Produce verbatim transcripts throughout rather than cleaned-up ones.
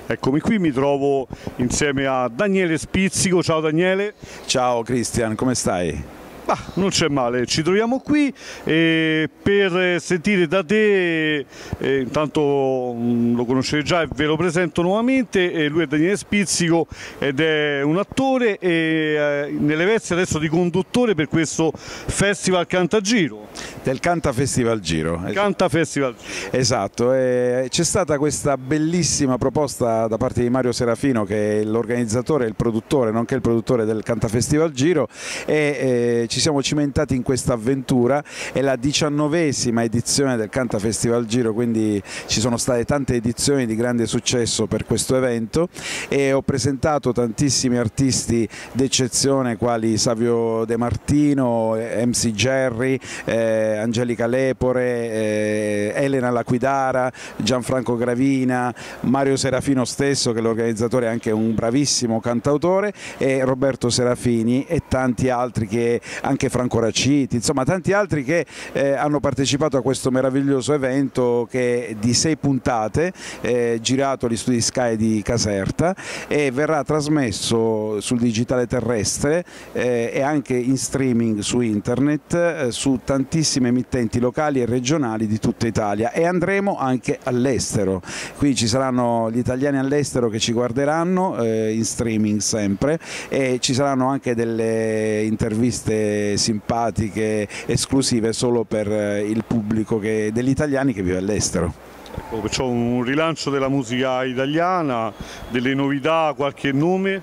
Eccomi qui, mi trovo insieme a Daniele Spizzico. Ciao Daniele. Ciao Cristian, come stai? Ah, non c'è male, ci troviamo qui eh, per sentire da te, eh, intanto mh, lo conoscete già e ve lo presento nuovamente, eh, lui è Daniele Spizzico ed è un attore e eh, nelle vesti adesso di conduttore per questo Festival Cantagiro. Del Canta Festival Giro. Canta Festival Giro. Esatto, eh, c'è stata questa bellissima proposta da parte di Mario Serafino, che è l'organizzatore e il produttore, nonché il produttore del Canta Festival Giro, e eh, ci siamo cimentati in questa avventura. È la diciannovesima edizione del Canta Festival Giro, quindi ci sono state tante edizioni di grande successo per questo evento e ho presentato tantissimi artisti d'eccezione quali Savio De Martino, M C Jerry, eh, Angelica Lepore, eh, Elena Laquidara, Gianfranco Gravina, Mario Serafino stesso, che è l'organizzatore, è anche un bravissimo cantautore, e Roberto Serafini e tanti altri, che anche Franco Raciti, insomma tanti altri che eh, hanno partecipato a questo meraviglioso evento, che è di sei puntate, eh, girato agli studi Sky di Caserta, e verrà trasmesso sul digitale terrestre eh, e anche in streaming su internet eh, su tantissime emittenti locali e regionali di tutta Italia, e andremo anche all'estero. Qui ci saranno gli italiani all'estero che ci guarderanno eh, in streaming sempre, e ci saranno anche delle interviste simpatiche esclusive solo per il pubblico che, degli italiani che vive all'estero. Ecco, perciò un rilancio della musica italiana, delle novità, qualche nome?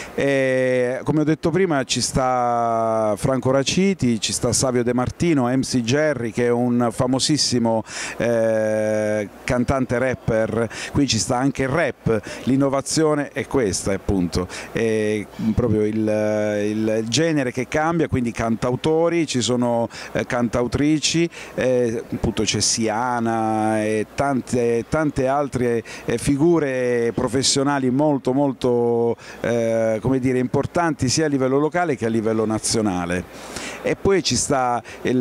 Eh, come ho detto prima, ci sta Franco Raciti, ci sta Savio De Martino, M C Jerry, che è un famosissimo eh, cantante rapper. Qui ci sta anche il rap, l'innovazione è questa appunto, è proprio il, il, il genere che cambia, quindi cantautori, ci sono eh, cantautrici, eh, appunto c'è Siana e tante, tante altre eh, figure professionali molto molto eh, come dire, importanti sia a livello locale che a livello nazionale. E poi ci sta il,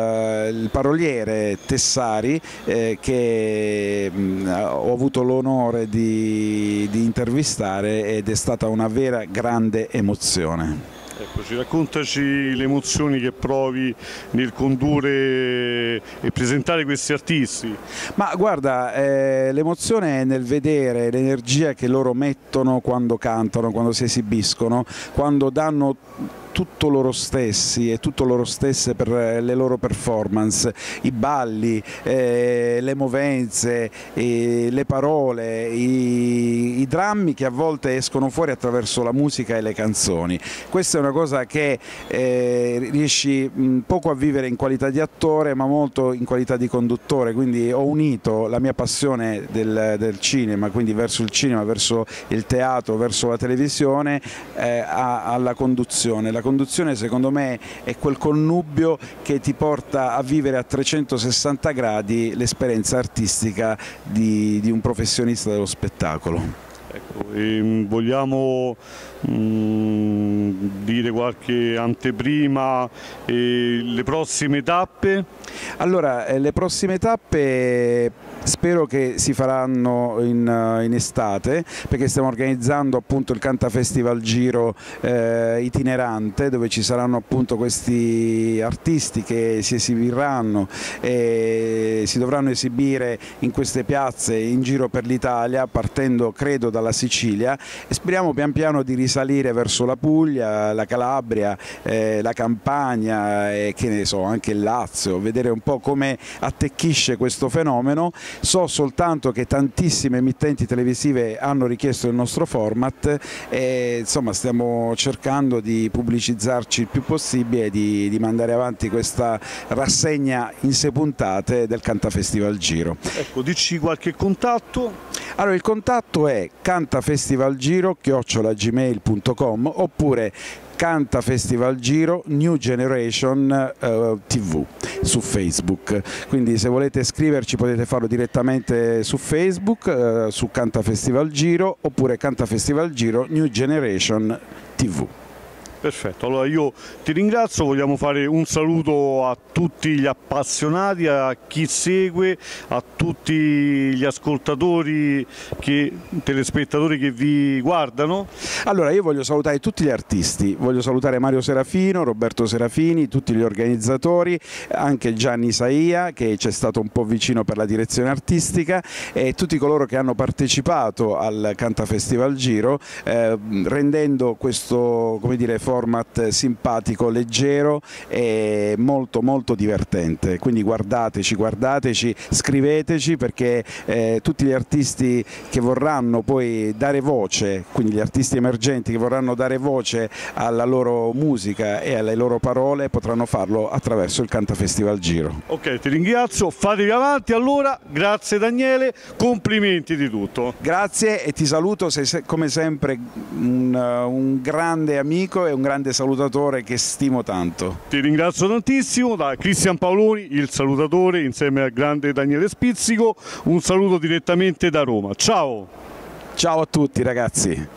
il paroliere Tessari eh, che mh, ho avuto l'onore di, di intervistare, ed è stata una vera grande emozione. Eccoci, raccontaci le emozioni che provi nel condurre e presentare questi artisti. Ma guarda, eh, l'emozione è nel vedere l'energia che loro mettono quando cantano, quando si esibiscono, quando danno tutto loro stessi e tutto loro stesse per le loro performance, i balli, eh, le movenze, eh, le parole, i, i drammi che a volte escono fuori attraverso la musica e le canzoni. Questa è una cosa che eh, riesci mh, poco a vivere in qualità di attore, ma molto in qualità di conduttore, quindi ho unito la mia passione del, del cinema, quindi verso il cinema, verso il teatro, verso la televisione, eh, a, alla conduzione. La conduzione secondo me è quel connubio che ti porta a vivere a trecentosessanta gradi l'esperienza artistica di, di un professionista dello spettacolo. Ecco, e vogliamo mh, dire qualche anteprima e le prossime tappe? Allora, eh, le prossime tappe spero che si faranno in, in estate, perché stiamo organizzando appunto il Canta Festival Giro eh, itinerante, dove ci saranno appunto questi artisti che si esibiranno e si dovranno esibire in queste piazze in giro per l'Italia, partendo credo dalla Sicilia, e speriamo pian piano di risalire verso la Puglia, la Calabria, eh, la Campania e che ne so, anche il Lazio, vedere un po' come attecchisce questo fenomeno. So soltanto che tantissime emittenti televisive hanno richiesto il nostro format e insomma stiamo cercando di pubblicizzarci il più possibile e di, di mandare avanti questa rassegna in sei puntate del Canta Festival Giro. Ecco, dici qualche contatto? Allora, il contatto è cantafestivalgiro chiocciola gmail punto com oppure Canta Festival Giro New Generation uh, tivù su Facebook, quindi se volete scriverci potete farlo direttamente su Facebook, uh, su Canta Festival Giro, oppure Canta Festival Giro New Generation tivù. Perfetto, allora io ti ringrazio, vogliamo fare un saluto a tutti gli appassionati, a chi segue, a tutti gli ascoltatori, che, telespettatori che vi guardano. Allora io voglio salutare tutti gli artisti, voglio salutare Mario Serafino, Roberto Serafini, tutti gli organizzatori, anche Gianni Saia che ci è stato un po' vicino per la direzione artistica e tutti coloro che hanno partecipato al Canta Festival Giro eh, rendendo questo, come dire, format simpatico, leggero e molto molto divertente. Quindi guardateci, guardateci, scriveteci perché eh, tutti gli artisti che vorranno poi dare voce, quindi gli artisti emergenti che vorranno dare voce alla loro musica e alle loro parole potranno farlo attraverso il Canta Festival Giro. Ok, ti ringrazio, fatevi avanti allora, grazie Daniele, complimenti di tutto. Grazie e ti saluto, sei come sempre un, un grande amico e un grande salutatore che stimo tanto. Ti ringrazio tantissimo, da Cristian Paoloni, il salutatore, insieme al grande Daniele Spizzico, un saluto direttamente da Roma. Ciao! Ciao a tutti ragazzi!